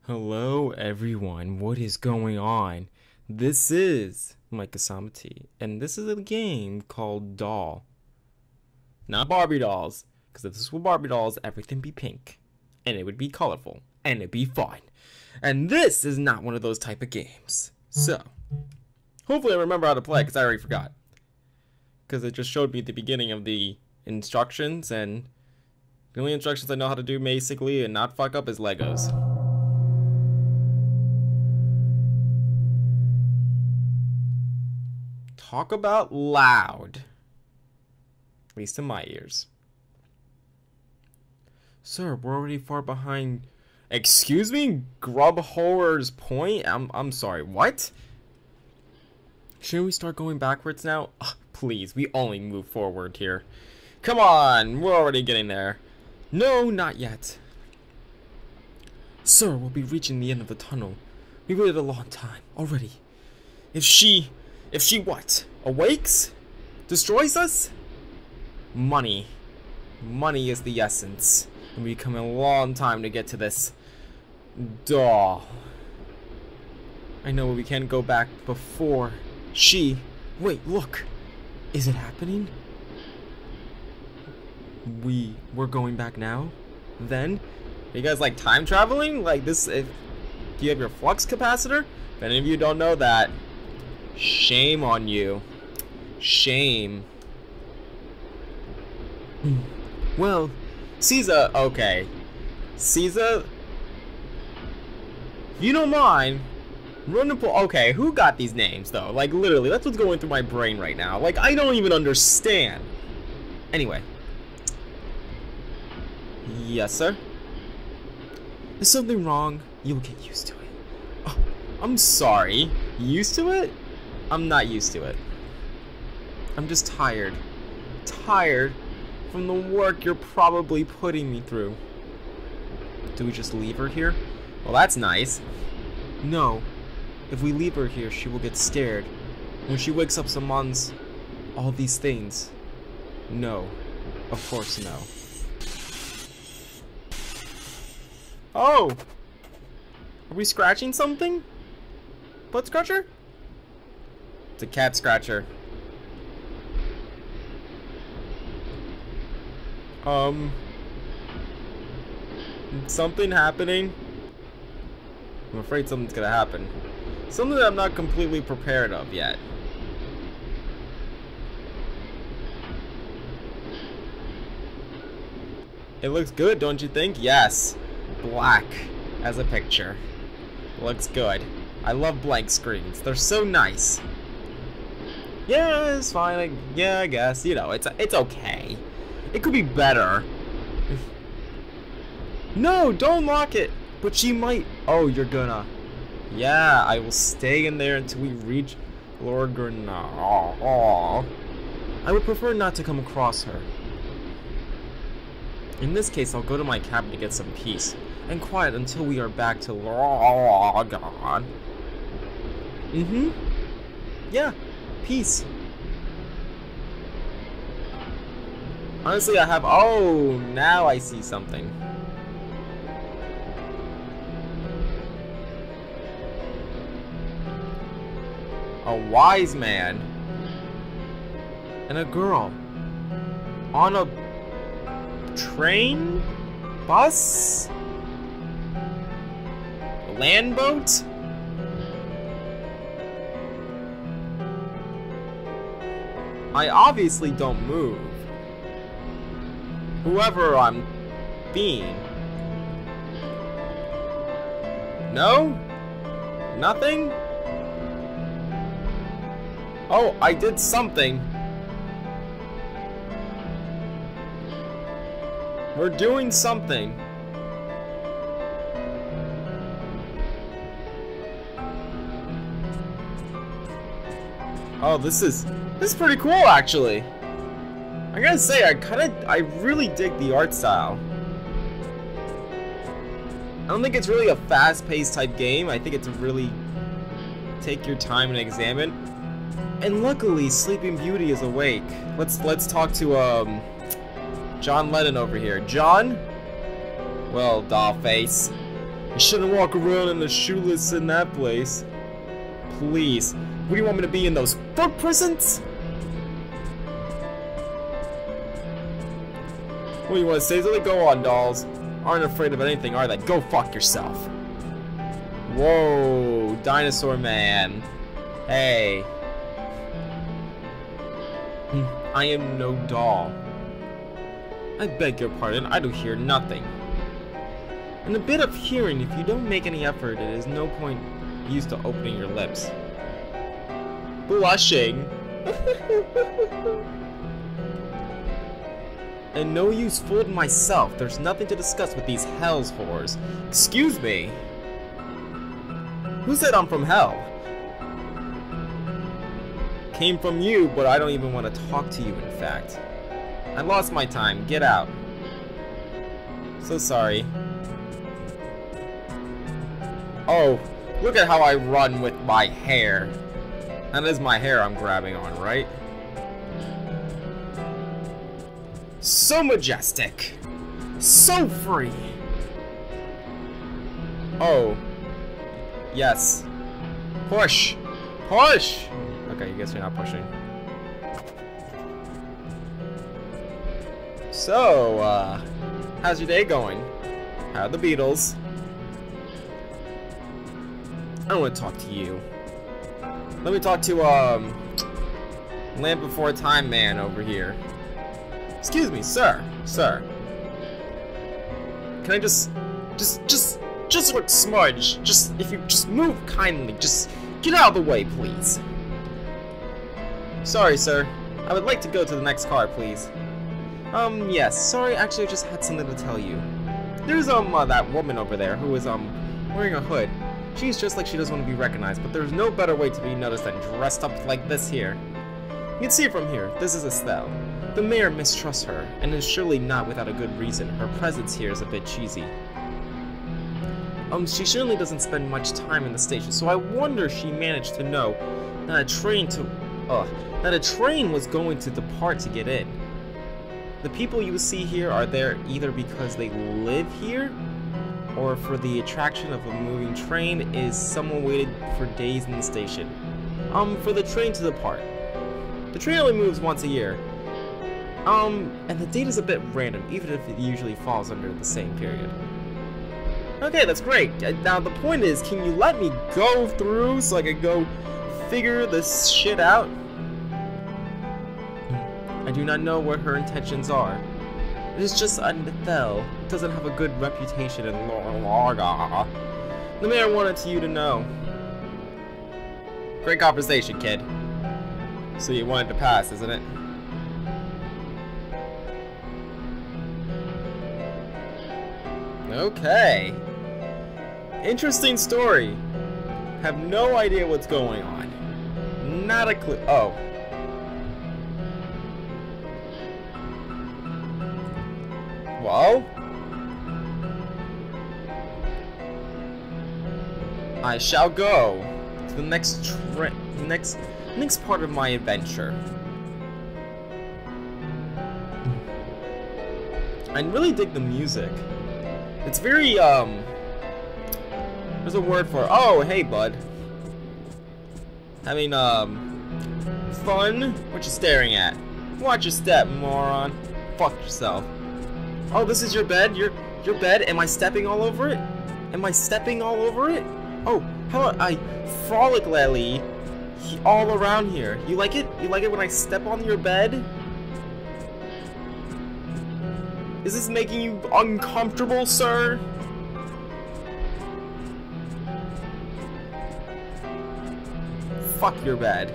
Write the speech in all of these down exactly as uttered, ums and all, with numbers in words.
Hello everyone, what is going on? This is Mike Asamati, and this is a game called Doll. Not Barbie dolls, because if this were Barbie dolls, everything would be pink, and it would be colorful, and it'd be fun. And this is not one of those type of games. So, hopefully I remember how to play, because I already forgot. Because it just showed me at the beginning of the instructions, and the only instructions I know how to do basically and not fuck up is Legos. Talk about loud. At least in my ears. Sir, we're already far behind. Excuse me? Grub Horror's Point? I'm I'm sorry, what? Shouldn't we start going backwards now? Ugh, please, we only move forward here. Come on, we're already getting there. No, not yet. Sir, we'll be reaching the end of the tunnel. We waited a long time already. If she... If she what? Awakes? Destroys us? Money. Money is the essence. And we come a long time to get to this doll. I know we can't go back before she... Wait, look. Is it happening? We... We're going back now? Then? Are you guys like time traveling? Like this... If, do you have your flux capacitor? If any of you don't know that, shame on you. Shame. Well, Caesar, okay. Caesar, if you don't mind, run the po- okay, who got these names though? Like literally, that's what's going through my brain right now. Like I don't even understand. Anyway. Yes, sir? Is something wrong? You'll get used to it. Oh, I'm sorry. Used to it? I'm not used to it. I'm just tired. Tired from the work you're probably putting me through. Do we just leave her here? Well, that's nice. No. If we leave her here, she will get scared. When she wakes up summons all these things. No. Of course no. Oh! Are we scratching something? Butt scratcher? It's a cat scratcher. Um... Something happening? I'm afraid something's gonna happen. Something that I'm not completely prepared of yet. It looks good, don't you think? Yes. Black as a picture. Looks good. I love blank screens. They're so nice. Yeah, it's fine. Like, yeah, I guess. You know, it's it's okay. It could be better. No, don't lock it. But she might. Oh, you're gonna. Yeah, I will stay in there until we reach Lord Grenard. Oh, I would prefer not to come across her. In this case, I'll go to my cabin to get some peace and quiet until we are back to Lordaeron. Mm-hmm. Yeah, peace. Honestly, I have... Oh, now I see something. A wise man and a girl on a train? Bus? A land boat? I obviously don't move. Whoever I'm being. No? Nothing? Oh, I did something. We're doing something. Oh, this is this is pretty cool, actually. I gotta say, I kind of, I really dig the art style. I don't think it's really a fast-paced type game. I think it's really take your time and examine. And luckily, Sleeping Beauty is awake. Let's let's talk to um John Lennon over here. John? Well, doll face. You shouldn't walk around in a shoeless in that place. Please. What do you want me to be in those foot prisons? What do you want to say? So go on, dolls. Aren't afraid of anything, are they? Go fuck yourself. Whoa, Dinosaur Man. Hey. I am no doll. I beg your pardon, I do hear nothing. And a bit of hearing, if you don't make any effort, it is no point used to opening your lips. Blushing. And no use fooling myself. There's nothing to discuss with these hells whores. Excuse me. Who said I'm from hell? Came from you, but I don't even want to talk to you, in fact. I lost my time. Get out. So sorry. Oh, look at how I run with my hair. That is my hair I'm grabbing on, right? So majestic. So free. Oh. Yes. Push. Push! Okay, you guess you're not pushing. So, uh, how's your day going? How are the Beatles? I don't want to talk to you. Let me talk to, um, Land Before Time Man over here. Excuse me, sir. Sir. Can I just, just, just, just look smudge? Just, if you just move kindly, just get out of the way, please. Sorry, sir. I would like to go to the next car, please. Um, yes. Sorry, actually, I just had something to tell you. There's, um, uh, that woman over there who is, um, wearing a hood. She's just like she doesn't want to be recognized, but there's no better way to be noticed than dressed up like this here. You can see from here, this is Estelle. The mayor mistrusts her, and is surely not without a good reason. Her presence here is a bit cheesy. Um, she surely doesn't spend much time in the station, so I wonder she managed to know that a train to, uh, that a train was going to depart to get in. The people you see here are there either because they live here, or for the attraction of a moving train is someone waited for days in the station. Um, for the train to depart. The train only moves once a year. Um, and the date is a bit random, even if it usually falls under the same period. Okay, that's great. Now the point is, can you let me go through so I can go figure this shit out? I do not know what her intentions are. It is just Estelle doesn't have a good reputation in Larga. The mayor wanted you to know. Great conversation, kid. So you wanted to pass, isn't it? Okay. Interesting story. Have no idea what's going on. Not a clue. Oh. Well, I shall go to the next tra next next part of my adventure. I really dig the music. It's very um. There's a word for it. Oh, hey, bud. Having um fun? What you staring at? Watch your step, moron. Fuck yourself. Oh, this is your bed? Your your bed? Am I stepping all over it? Am I stepping all over it? Oh, how about I frolic lally all around here? You like it? You like it when I step on your bed? Is this making you uncomfortable, sir? Fuck your bed.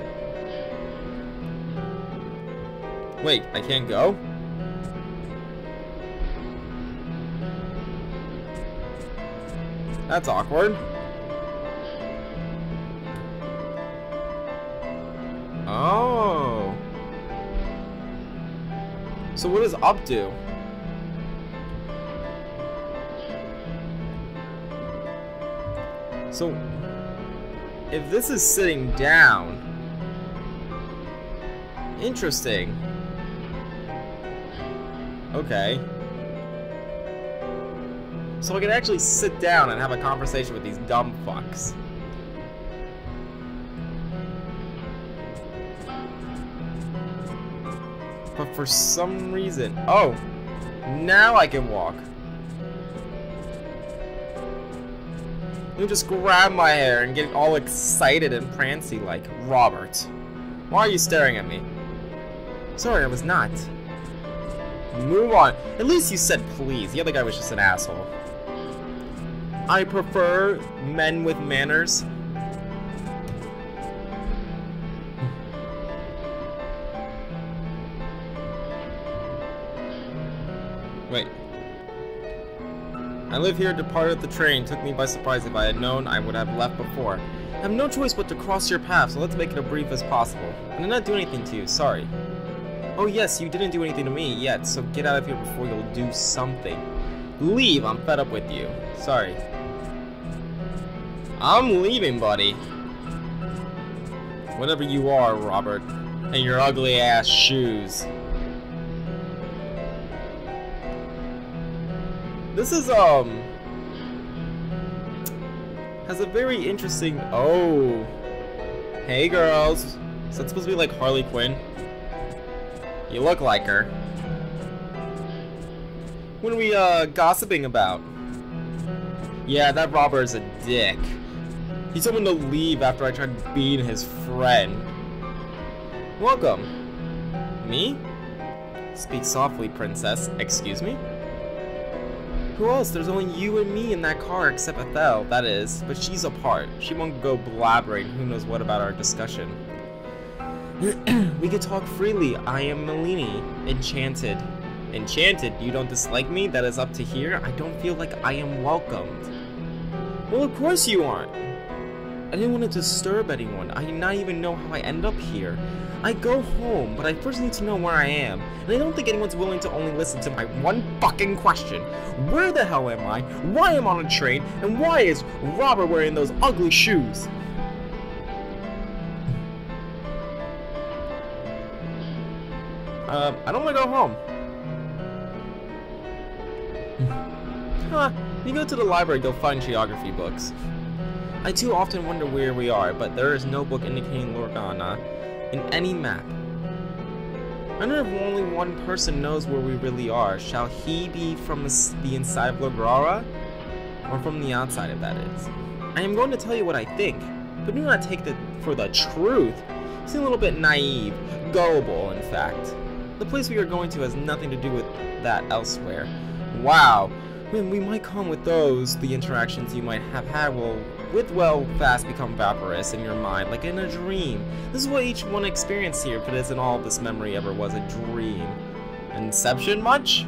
Wait, I can't go? That's awkward. Oh. So what does up do? So, if this is sitting down, interesting. so I can actually sit down and have a conversation with these dumb fucks. But for some reason... Oh! Now I can walk. You just grab my hair and get all excited and prancy like, Robert, why are you staring at me? Sorry, I was not. Move on. At least you said please. The other guy was just an asshole. I prefer men with manners. Wait. I live here, departed the train, took me by surprise. If I had known, I would have left before. I have no choice but to cross your path, so let's make it as brief as possible. I did not do anything to you, sorry. Oh yes, you didn't do anything to me yet, so get out of here before you'll do something. Leave, I'm fed up with you. Sorry. I'm leaving, buddy. Whatever you are, Robert, and your ugly ass shoes. This is, um... has a very interesting... Oh. Hey, girls. Is that supposed to be like Harley Quinn? You look like her. What are we, uh, gossiping about? Yeah, that robber is a dick. He told me to leave after I tried beating his friend. Welcome. Me? Speak softly, princess. Excuse me? Who else? There's only you and me in that car, except Ethel, that is. But she's apart. She won't go blabbering who knows what about our discussion. We can talk freely. I am Melini. Enchanted. Enchanted? You don't dislike me? That is up to here? I don't feel like I am welcomed. Well, of course you aren't. I didn't want to disturb anyone. I do not even know how I end up here. I go home, but I first need to know where I am. And I don't think anyone's willing to only listen to my one fucking question. Where the hell am I? Why am I on a train? And why is Robert wearing those ugly shoes? Um, I don't want to go home. Huh, you go to the library, you'll find geography books. I too often wonder where we are, but there is no book indicating Lorgana in any map. I wonder if only one person knows where we really are. Shall he be from the inside of Lorgara? Or from the outside, if that is? I am going to tell you what I think, but do not take it for the truth. You seem a little bit naive, gullible, in fact. The place we are going to has nothing to do with that elsewhere. Wow. When we might come with those, the interactions you might have had will, with well, fast become vaporous in your mind, like in a dream. This is what each one experienced here, but isn't all this memory ever was a dream. Inception much?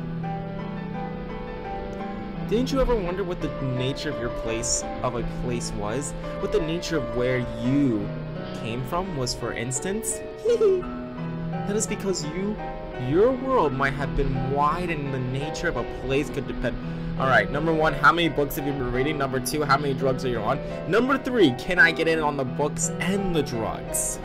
Didn't you ever wonder what the nature of your place, of a place was? What the nature of where you came from was, for instance? That is because you, your world might have been wide and the nature of a place could depend. Alright, number one, how many books have you been reading? Number two, how many drugs are you on? Number three, can I get in on the books and the drugs?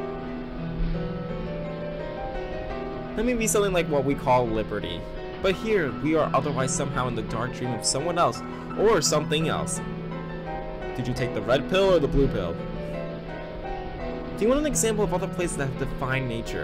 That may be something like what we call liberty. But here, we are otherwise somehow in the dark dream of someone else, or something else. Did you take the red pill or the blue pill? Do you want an example of other places that have defined nature?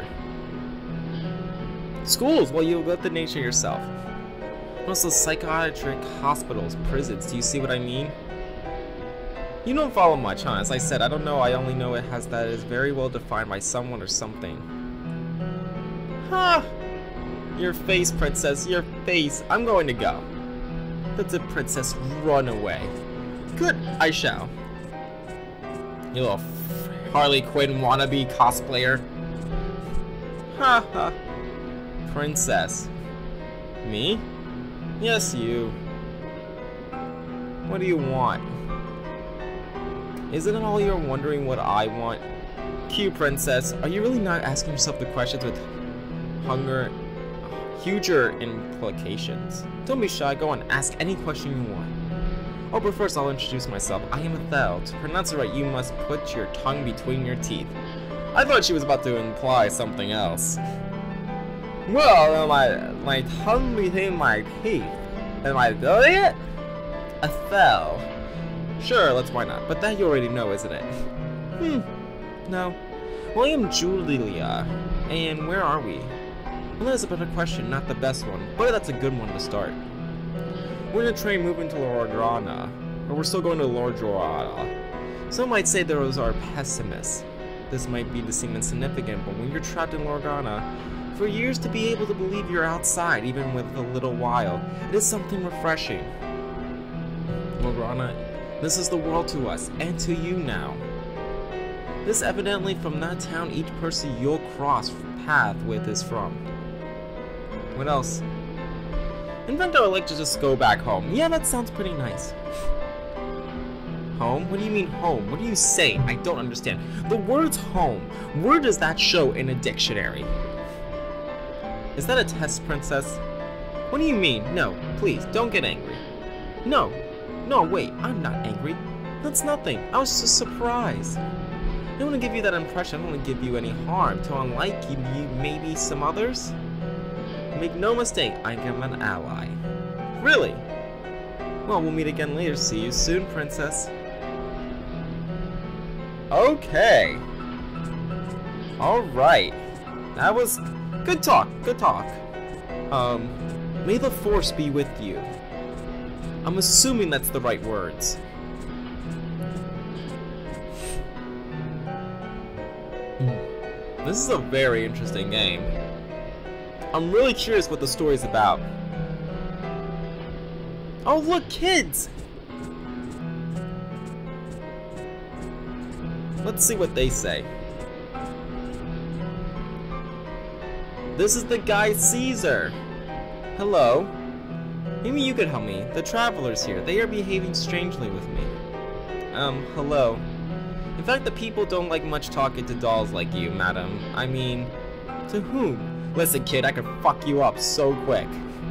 Schools, well, you let the nature yourself. Also psychiatric hospitals, prisons, do you see what I mean? You don't follow much, huh? As I said, I don't know, I only know it has that it is very well defined by someone or something. Huh! Your face, princess, your face. I'm going to go. Let the princess run away. Good, I shall. You little Harley Quinn wannabe cosplayer. Ha ha. Princess. Me? Yes, you. What do you want? Isn't it all you're wondering what I want? Cute princess, are you really not asking yourself the questions with hunger, huger implications? Don't be shy, go on, ask any question you want. Oh, but first I'll introduce myself. I am Ethel. To pronounce it right, you must put your tongue between your teeth. I thought she was about to imply something else. Well, my, my tongue between my teeth. Am I doing it? Ethel. Sure, let's why not. But that you already know, isn't it? Hmm. No. Well, I am Julia. And where are we? Well, that's a better question, not the best one. But that's a good one to start. We're in a train moving to Lorgrana. Or we're still going to Lorgrana. Some might say those are pessimists. This might be to seem insignificant, but when you're trapped in Lorgrana, for years to be able to believe you're outside, even with a little while, it is something refreshing. Lorgrana, this is the world to us, and to you now. This evidently from that town each person you'll cross path with is from. What else? In fact, I would like to just go back home. Yeah, that sounds pretty nice. Home? What do you mean home? What are you saying? I don't understand. The word's home. Where does that show in a dictionary? Is that a test, princess? What do you mean? No, please, don't get angry. No. No, wait, I'm not angry. That's nothing. I was just surprised. I don't want to give you that impression. I don't want to give you any harm. To unlike you, you maybe some others? Make no mistake, I am an ally. Really? Well, we'll meet again later. See you soon, princess. Okay. Alright. That was good talk. Good talk. Um, may the force be with you. I'm assuming that's the right words. This is a very interesting game. I'm really curious what the story's about. Oh look, kids! Let's see what they say. This is the guy Caesar. Hello. Maybe you could help me. The travelers here, they are behaving strangely with me. Um, hello. In fact, the people don't like much talking to dolls like you, madam. I mean, to whom? Listen, kid, I could fuck you up so quick.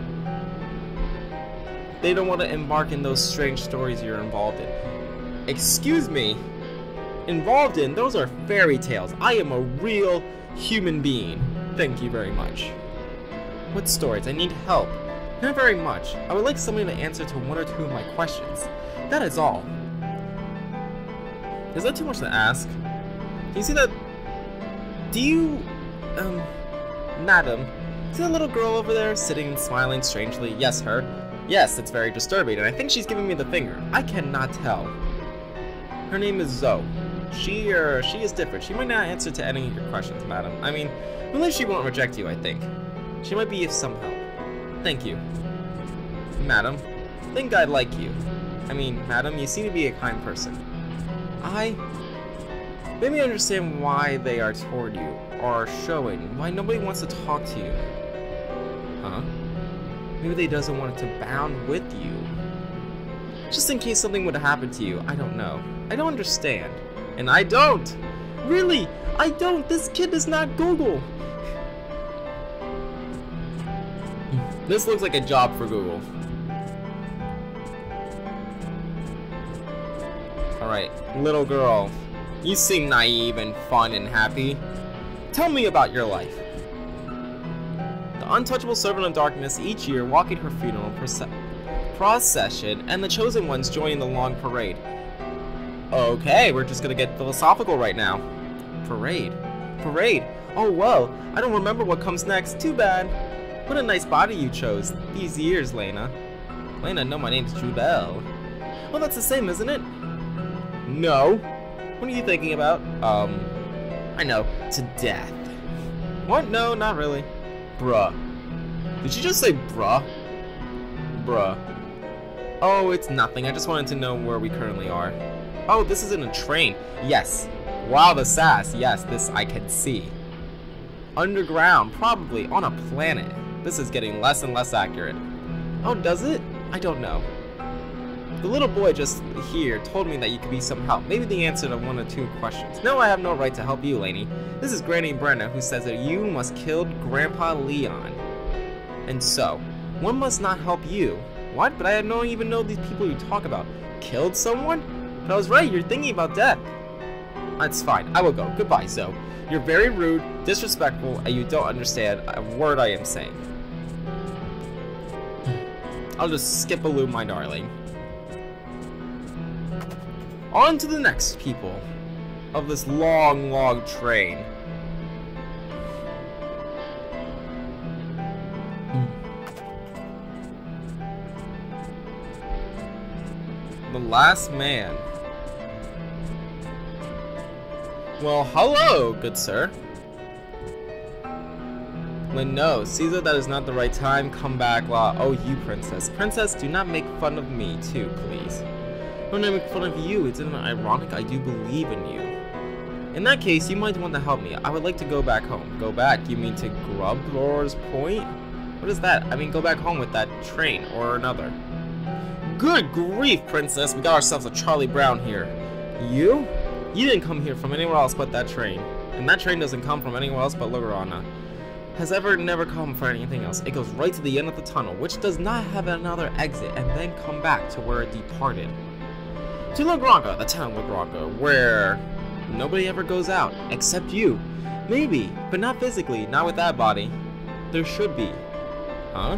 They don't want to embark in those strange stories you're involved in. Excuse me? Involved in? Those are fairy tales. I am a real human being. Thank you very much. What stories? I need help. Not very much. I would like somebody to answer to one or two of my questions. That is all. Is that too much to ask? Do you see that? Do you, um, madam, see that little girl over there sitting and smiling strangely? Yes, her. Yes, it's very disturbing, and I think she's giving me the finger. I cannot tell. Her name is Zoe. She, or er, she is different. She might not answer to any of your questions, madam. I mean, at least she won't reject you, I think. She might be of some help. Thank you. Madam, I think I'd like you. I mean, madam, you seem to be a kind person. I... Maybe understand why they are toward you, or showing, why nobody wants to talk to you. Huh? Maybe they doesn't want to bound with you. Just in case something would happen to you, I don't know. I don't understand. And I don't! Really! I don't! This kid does not Google! This looks like a job for Google. Alright, little girl. You seem naive and fun and happy. Tell me about your life. The untouchable servant of darkness each year walking her funeral procession, and the chosen ones joining the long parade. Okay, we're just gonna get philosophical right now. Parade. Parade. Oh well, I don't remember what comes next. Too bad. What a nice body you chose these years, Lena. Lena, no, my name's Jubel. Well, that's the same, isn't it? No. What are you thinking about? Um, I know. To death. What? No, not really. Bruh. Did you just say bruh? Bruh. Oh, it's nothing. I just wanted to know where we currently are. Oh, this is in a train. Yes. Wow, the sass. Yes, this I can see. Underground, probably on a planet. This is getting less and less accurate. Oh, does it? I don't know. The little boy just here told me that you could be some help. Maybe the answer to one or two questions. No, I have no right to help you, Lainey. This is Granny Brenda, who says that you must kill Grandpa Leon. And so, one must not help you. What? But I don't even know these people you talk about. Killed someone? But I was right, you're thinking about death. That's fine, I will go. Goodbye, Zoe. You're very rude, disrespectful, and you don't understand a word I am saying. I'll just skip a loop, my darling. On to the next people of this long, long train. The last man. Well, hello, good sir. Lynn, no, Caesar, that is not the right time. Come back, La. Oh, you, princess. Princess, do not make fun of me, too, please. I'm not make fun of you. Isn't it ironic? I do believe in you. In that case, you might want to help me. I would like to go back home. Go back? You mean to Grubroar's Point? What is that? I mean, go back home with that train or another. Good grief, princess. We got ourselves a Charlie Brown here. You? You didn't come here from anywhere else but that train. And that train doesn't come from anywhere else but Logorana. Has ever never come for anything else. It goes right to the end of the tunnel, which does not have another exit, and then come back to where it departed. To Logronga, the town of Logronga, where nobody ever goes out, except you. Maybe, but not physically, not with that body. There should be. Huh?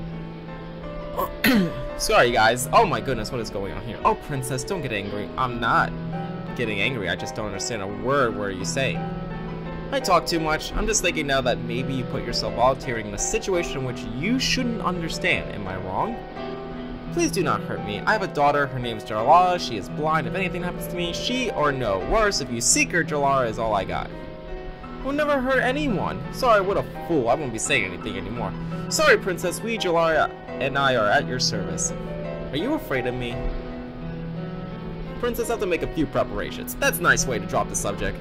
Oh, sorry guys, oh my goodness, what is going on here? Oh princess, don't get angry. I'm not getting angry, I just don't understand a word what are you saying. I talk too much. I'm just thinking now that maybe you put yourself volunteering in a situation in which you shouldn't understand. Am I wrong? Please do not hurt me. I have a daughter. Her name is Jalara. She is blind. If anything happens to me, she or no. Worse, if you seek her, Jalara is all I got. I will never hurt anyone. Sorry, what a fool. I won't be saying anything anymore. Sorry, princess. We, Jalara, and I are at your service. Are you afraid of me? Princess, I have to make a few preparations. That's a nice way to drop the subject.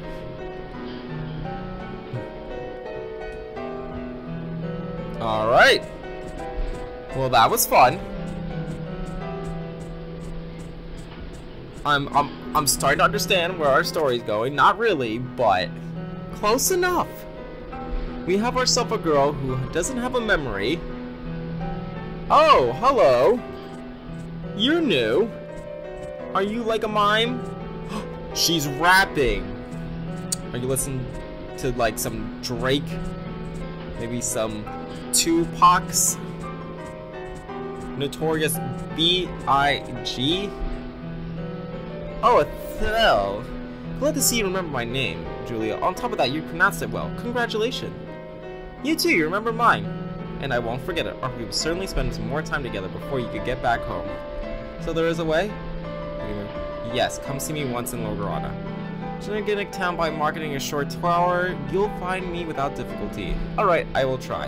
Alright. Well, that was fun. I'm, I'm, I'm starting to understand where our story's going. Not really, but close enough. We have ourselves a girl who doesn't have a memory. Oh, hello. You're new. Are you like a mime? She's rapping. Are you listening to like some Drake? Maybe some Tupac's Notorious B I G Oh, Athel. Glad to see you remember my name, Julia. On top of that, you pronounced it well. Congratulations. You too, you remember mine. And I won't forget it, or we will certainly spend some more time together before you could get back home. So there is a way? Yes, come see me once in Logorana. Gigantic town by marketing a short tower, you'll find me without difficulty. Alright, I will try.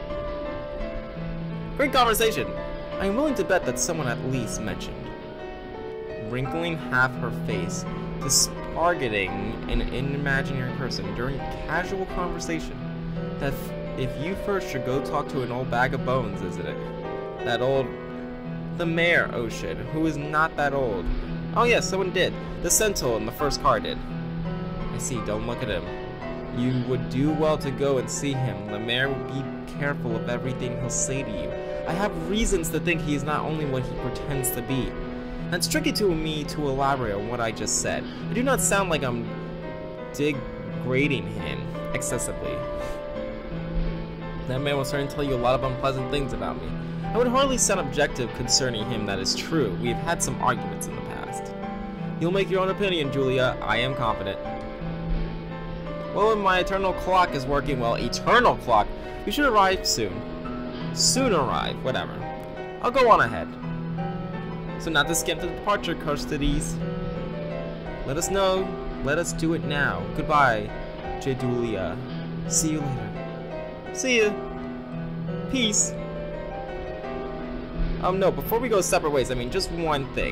Great conversation. I am willing to bet that someone at least mentioned. Wrinkling half her face, targeting an imaginary person during casual conversation. That if you first should go talk to an old bag of bones, isn't it? That old... The mayor, Ocean, who is not that old. Oh yes, someone did. The Sentinel in the first car did. I see, don't look at him. You would do well to go and see him. The mayor will be careful of everything he'll say to you. I have reasons to think he is not only what he pretends to be. It's tricky to me to elaborate on what I just said. I do not sound like I'm degrading him excessively. That man will certainly tell you a lot of unpleasant things about me. I would hardly sound objective concerning him, that is true. We have had some arguments in the past. You'll make your own opinion, Julia. I am confident. Well, when my eternal clock is working well, eternal clock, we should arrive soon. Soon arrive, whatever. I'll go on ahead. So not to skip the departure, custodies. Let us know. Let us do it now. Goodbye, Julia. See you later. See ya. Peace. Um, no, before we go separate ways, I mean, just one thing.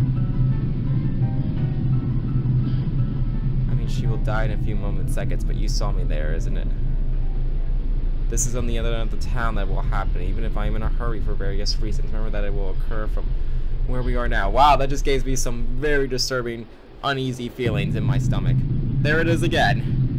I mean, she will die in a few moments, seconds, but you saw me there, isn't it? This is on the other end of the town that will happen, even if I am in a hurry for various reasons. Remember that it will occur from where we are now. Wow, that just gave me some very disturbing, uneasy feelings in my stomach. There it is again.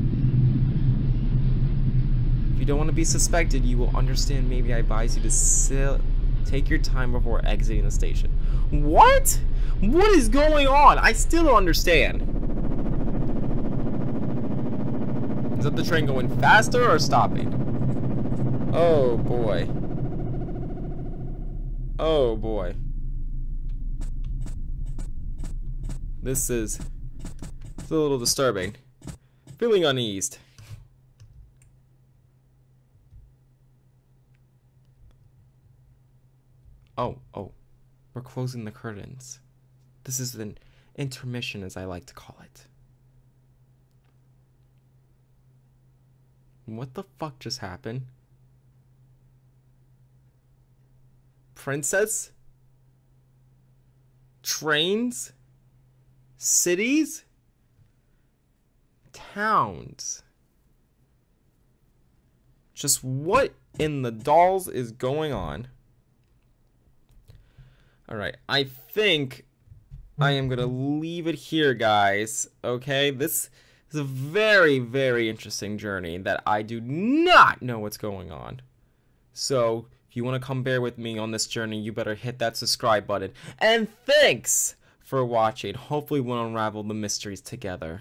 If you don't want to be suspected, you will understand. Maybe I advise you to sit. Take your time before exiting the station. What? What is going on? I still don't understand. Is that the train going faster or stopping? Oh boy. Oh boy. This is it's a little disturbing. Feeling uneased. Oh, oh. We're closing the curtains. This is an intermission, as I like to call it. What the fuck just happened? Princess? Trains? Cities? Towns? Just what in the dolls is going on? Alright, I think I am going to leave it here, guys. Okay, this is a very, very interesting journey that I do not know what's going on. So, if you want to come bear with me on this journey, you better hit that subscribe button. And thanks for watching. Hopefully we'll unravel the mysteries together.